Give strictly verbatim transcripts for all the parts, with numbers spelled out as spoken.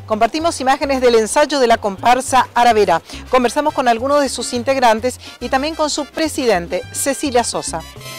compartimos imágenes del ensayo de la comparsa Aravera. Conversamos con algunos de sus integrantes y también con su presidente, Cecilia Sosa.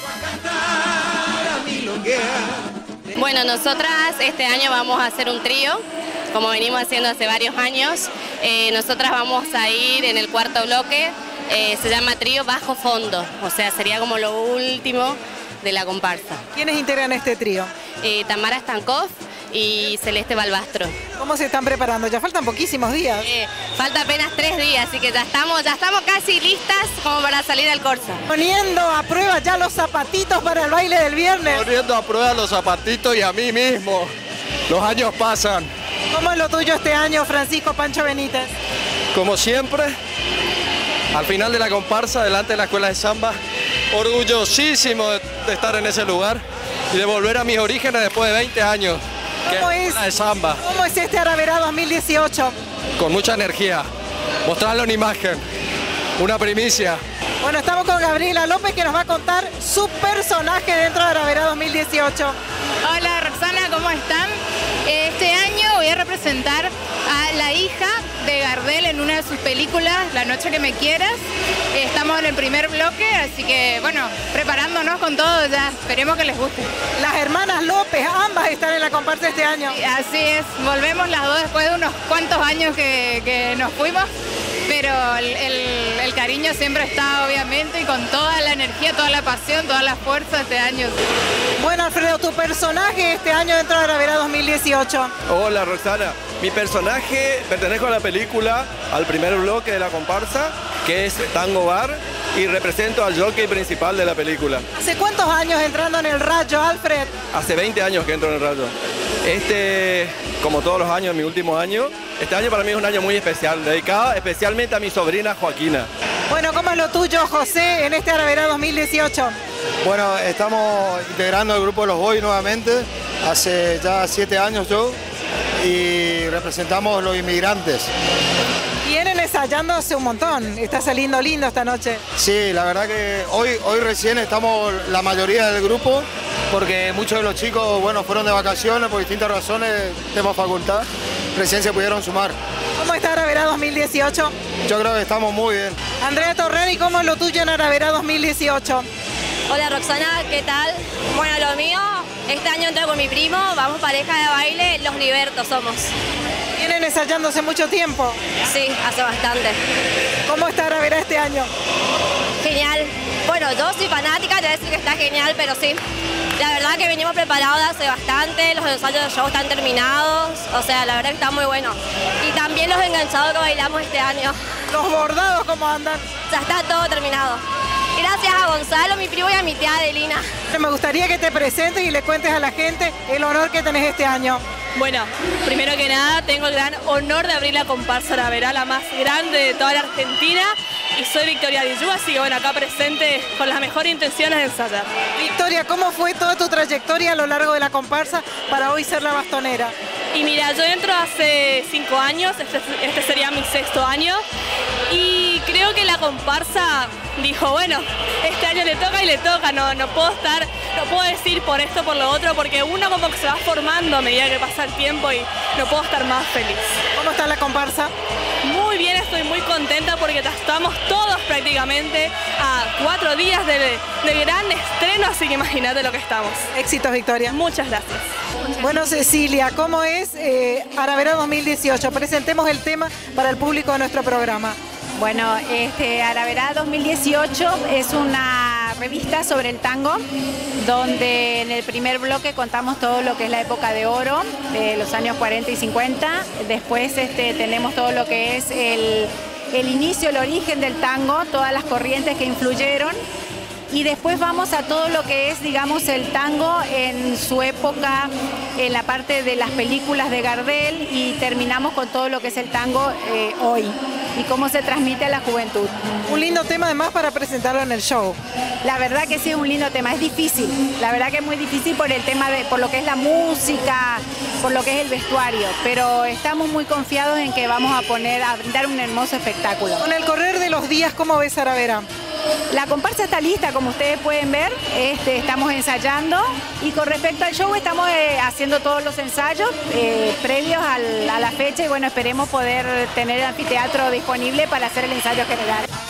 Bueno, nosotras este año vamos a hacer un trío, como venimos haciendo hace varios años. Eh, nosotras vamos a ir en el cuarto bloque, eh, se llama trío bajo fondo, o sea, sería como lo último de la comparsa. ¿Quiénes integran este trío? Eh, Tamara Stankov y Celeste Balbastro. ¿Cómo se están preparando? Ya faltan poquísimos días. Eh, falta apenas tres días, así que ya estamos, ya estamos casi listas como para salir al Corsa. Poniendo a prueba ya los zapatitos para el baile del viernes. Poniendo a prueba los zapatitos y a mí mismo. Los años pasan. ¿Cómo es lo tuyo este año, Francisco Pancho Benítez? Como siempre, al final de la comparsa, delante de la escuela de samba, orgullosísimo de, de estar en ese lugar y de volver a mis orígenes después de veinte años. ¿Cómo que es, de samba. ¿Cómo es este Aravera dos mil dieciocho? Con mucha energía. Mostrarlo en imagen. Una primicia. Bueno, estamos con Gabriela López que nos va a contar su personaje dentro de Aravera dos mil dieciocho. Hola Roxana, ¿cómo están? Este año voy a representar a la hija de Gardel en una de sus películas, La noche que me quieras. Estamos en el primer bloque, así que bueno, preparándonos con todo ya, esperemos que les guste. Las hermanas López, ambas están en la comparsa este año. Sí, así es, volvemos las dos después de unos cuantos años que, que nos fuimos, pero el, el, el cariño siempre está obviamente y con toda la energía, toda la pasión, toda la fuerza este año. Bueno, Alfredo, tu personaje este año dentro de Aravera dos mil dieciocho. Hola Roxana, mi personaje pertenezco a la película, al primer bloque de la comparsa, que es Tango Bar, y represento al jockey principal de la película. ¿Hace cuántos años entrando en el Rayo, Alfred? Hace veinte años que entro en el Rayo. Este, como todos los años, mi último año, este año para mí es un año muy especial, dedicado especialmente a mi sobrina Joaquina. Bueno, ¿cómo es lo tuyo, José, en este Aravera dos mil dieciocho? Bueno, estamos integrando el grupo Los Boys nuevamente, hace ya siete años yo, y representamos los inmigrantes. Vienen ensayándose un montón, está saliendo lindo esta noche. Sí, la verdad que hoy, hoy recién estamos la mayoría del grupo, porque muchos de los chicos, bueno, fueron de vacaciones por distintas razones, tema facultad, recién se pudieron sumar. ¿Cómo está Aravera dos mil dieciocho? Yo creo que estamos muy bien. Andrea Torreri, ¿cómo es lo tuyo en Aravera dos mil dieciocho? Hola Roxana, ¿qué tal? Bueno, lo mío, este año entro con mi primo, vamos pareja de baile, Los Libertos somos. ¿Vienen ensayándose mucho tiempo? Sí, hace bastante. ¿Cómo está Aravera este año? Genial. Bueno, yo soy fanática, te voy a decir que está genial, pero sí. La verdad que venimos preparados hace bastante, los ensayos de show están terminados, o sea, la verdad que está muy bueno. Y también los enganchados que bailamos este año. ¿Los bordados cómo andan? Ya está todo terminado. Gracias a Gonzalo, mi primo, y a mi tía Adelina. Me gustaría que te presentes y le cuentes a la gente el honor que tenés este año. Bueno, primero que nada tengo el gran honor de abrir la comparsa Aravera, la más grande de toda la Argentina, y soy Victoria Dillú, así que bueno, acá presente con las mejores intenciones de ensayar. Victoria, ¿cómo fue toda tu trayectoria a lo largo de la comparsa para hoy ser la bastonera? Y mira, yo entro hace cinco años, este, este sería mi sexto año, y creo que la comparsa dijo, bueno, este año le toca y le toca, no, no puedo estar, no puedo decir por esto, por lo otro, porque uno como que se va formando a medida que pasa el tiempo y no puedo estar más feliz. ¿Cómo está la comparsa? Muy bien, estoy muy contenta porque ya estamos todos prácticamente a cuatro días de, de gran estreno, así que imagínate lo que estamos. Éxitos, Victoria. Muchas gracias. Bueno, Cecilia, ¿cómo es eh, Aravera dos mil dieciocho? Presentemos el tema para el público de nuestro programa. Bueno, este, Aravera dos mil dieciocho es una revista sobre el tango, donde en el primer bloque contamos todo lo que es la época de oro, de los años cuarenta y cincuenta. Después este, tenemos todo lo que es el, el inicio, el origen del tango, todas las corrientes que influyeron. Y después vamos a todo lo que es, digamos, el tango en su época, en la parte de las películas de Gardel, y terminamos con todo lo que es el tango eh, hoy y cómo se transmite a la juventud. Un lindo tema además para presentarlo en el show. La verdad que sí es un lindo tema, es difícil, la verdad que es muy difícil por el tema de, por lo que es la música, por lo que es el vestuario, pero estamos muy confiados en que vamos a poner, a brindar un hermoso espectáculo. Con el correr de los días, ¿cómo ves Aravera? La comparsa está lista, como ustedes pueden ver, este, estamos ensayando y con respecto al show estamos eh, haciendo todos los ensayos eh, previos al, a la fecha y bueno, esperemos poder tener el anfiteatro disponible para hacer el ensayo general.